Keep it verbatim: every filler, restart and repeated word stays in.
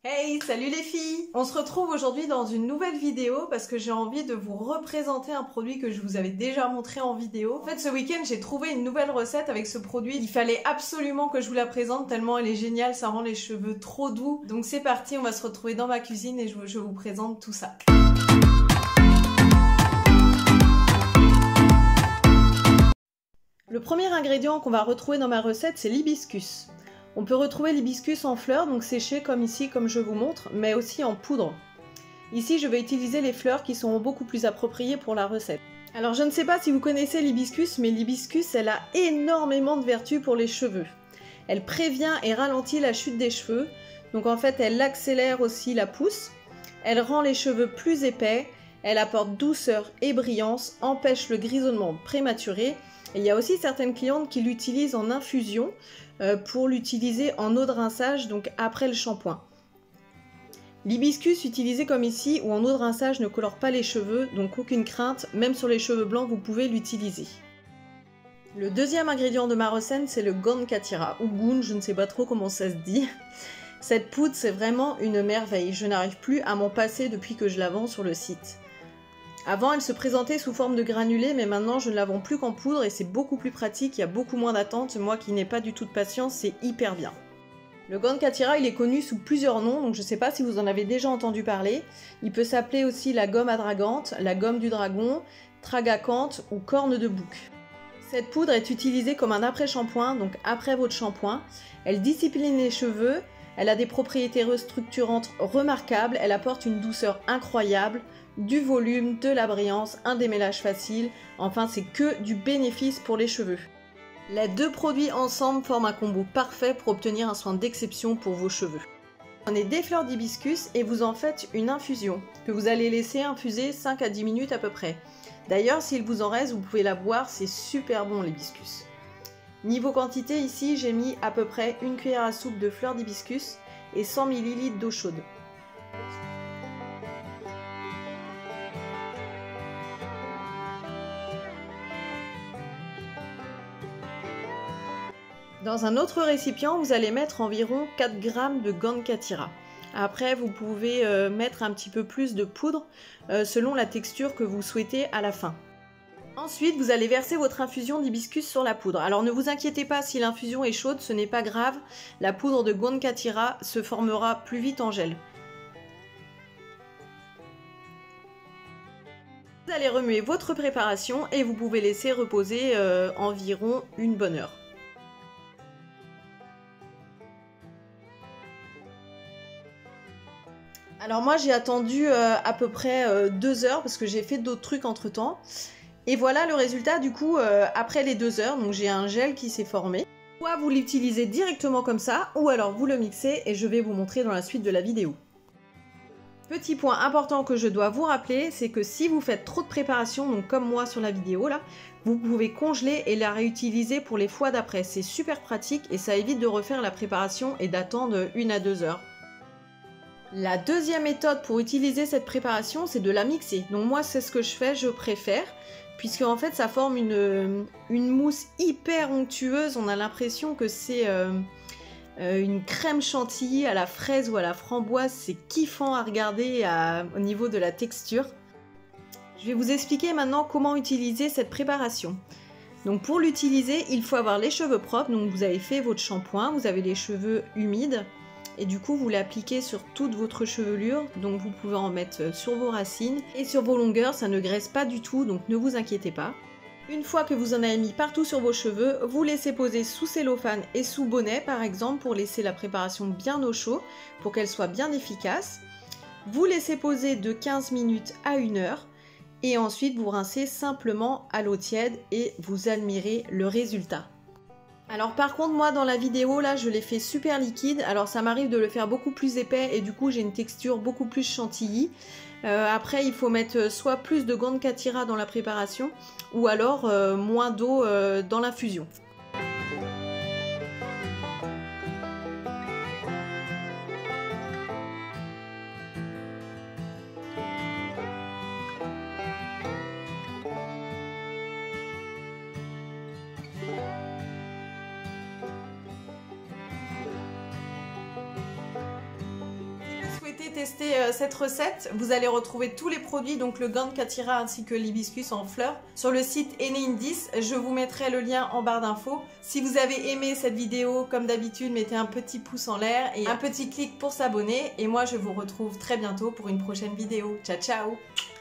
Hey, salut les filles! On se retrouve aujourd'hui dans une nouvelle vidéo parce que j'ai envie de vous représenter un produit que je vous avais déjà montré en vidéo. En fait, ce week-end, j'ai trouvé une nouvelle recette avec ce produit. Il fallait absolument que je vous la présente tellement elle est géniale, ça rend les cheveux trop doux. Donc c'est parti, on va se retrouver dans ma cuisine et je vous, je vous présente tout ça. Le premier ingrédient qu'on va retrouver dans ma recette, c'est l'hibiscus. On peut retrouver l'hibiscus en fleurs, donc séché comme ici, comme je vous montre, mais aussi en poudre. Ici, je vais utiliser les fleurs qui sont beaucoup plus appropriées pour la recette. Alors, je ne sais pas si vous connaissez l'hibiscus, mais l'hibiscus, elle a énormément de vertus pour les cheveux. Elle prévient et ralentit la chute des cheveux, donc en fait, elle accélère aussi la pousse. Elle rend les cheveux plus épais, elle apporte douceur et brillance, empêche le grisonnement prématuré. Et il y a aussi certaines clientes qui l'utilisent en infusion euh, pour l'utiliser en eau de rinçage, donc après le shampoing. L'hibiscus utilisé comme ici ou en eau de rinçage ne colore pas les cheveux, donc aucune crainte, même sur les cheveux blancs vous pouvez l'utiliser. Le deuxième ingrédient de ma recette, c'est le Gonkatira, ou Goon, je ne sais pas trop comment ça se dit. Cette poudre, c'est vraiment une merveille, je n'arrive plus à m'en passer depuis que je la vends sur le site. Avant, elle se présentait sous forme de granulés, mais maintenant, je ne la vends plus qu'en poudre et c'est beaucoup plus pratique, il y a beaucoup moins d'attente. Moi qui n'ai pas du tout de patience, c'est hyper bien. Le Gonkatira, il est connu sous plusieurs noms, donc je ne sais pas si vous en avez déjà entendu parler. Il peut s'appeler aussi la gomme adragante, la gomme du dragon, tragacante ou corne de bouc. Cette poudre est utilisée comme un après-shampoing, donc après votre shampoing. Elle discipline les cheveux, elle a des propriétés restructurantes remarquables, elle apporte une douceur incroyable, du volume, de la brillance, un démêlage facile, enfin c'est que du bénéfice pour les cheveux. Les deux produits ensemble forment un combo parfait pour obtenir un soin d'exception pour vos cheveux. Prenez des fleurs d'hibiscus et vous en faites une infusion, que vous allez laisser infuser cinq à dix minutes à peu près. D'ailleurs, s'il vous en reste, vous pouvez la boire, c'est super bon l'hibiscus. Niveau quantité, ici j'ai mis à peu près une cuillère à soupe de fleurs d'hibiscus et cent millilitres d'eau chaude. Dans un autre récipient, vous allez mettre environ quatre grammes de Gonkatira. Après, vous pouvez euh, mettre un petit peu plus de poudre euh, selon la texture que vous souhaitez à la fin. Ensuite, vous allez verser votre infusion d'hibiscus sur la poudre. Alors ne vous inquiétez pas si l'infusion est chaude, ce n'est pas grave. La poudre de Gonkatira se formera plus vite en gel. Vous allez remuer votre préparation et vous pouvez laisser reposer euh, environ une bonne heure. Alors moi j'ai attendu euh, à peu près euh, deux heures parce que j'ai fait d'autres trucs entre temps. Et voilà le résultat du coup euh, après les deux heures, donc j'ai un gel qui s'est formé. Soit vous l'utilisez directement comme ça, ou alors vous le mixez et je vais vous montrer dans la suite de la vidéo. Petit point important que je dois vous rappeler, c'est que si vous faites trop de préparation, donc comme moi sur la vidéo là, vous pouvez congeler et la réutiliser pour les fois d'après. C'est super pratique et ça évite de refaire la préparation et d'attendre une à deux heures. La deuxième méthode pour utiliser cette préparation, c'est de la mixer. Donc moi, c'est ce que je fais, je préfère, puisque en fait, ça forme une, une mousse hyper onctueuse. On a l'impression que c'est euh, euh, une crème chantilly à la fraise ou à la framboise. C'est kiffant à regarder à, au niveau de la texture. Je vais vous expliquer maintenant comment utiliser cette préparation. Donc pour l'utiliser, il faut avoir les cheveux propres. Donc vous avez fait votre shampoing, vous avez les cheveux humides. Et du coup, vous l'appliquez sur toute votre chevelure, donc vous pouvez en mettre sur vos racines et sur vos longueurs, ça ne graisse pas du tout, donc ne vous inquiétez pas. Une fois que vous en avez mis partout sur vos cheveux, vous laissez poser sous cellophane et sous bonnet par exemple pour laisser la préparation bien au chaud, pour qu'elle soit bien efficace. Vous laissez poser de quinze minutes à une heure et ensuite vous rincez simplement à l'eau tiède et vous admirez le résultat. Alors par contre moi dans la vidéo là je l'ai fait super liquide, alors ça m'arrive de le faire beaucoup plus épais et du coup j'ai une texture beaucoup plus chantilly. Euh, après il faut mettre soit plus de Gonkatira dans la préparation ou alors euh, moins d'eau euh, dans l'infusion. vous souhaitez tester euh, cette recette, vous allez retrouver tous les produits, donc le gant de Katira ainsi que l'hibiscus en fleurs, sur le site Eneindis. Je vous mettrai le lien en barre d'infos. Si vous avez aimé cette vidéo, comme d'habitude, mettez un petit pouce en l'air et un petit clic pour s'abonner. Et moi, je vous retrouve très bientôt pour une prochaine vidéo. Ciao, ciao!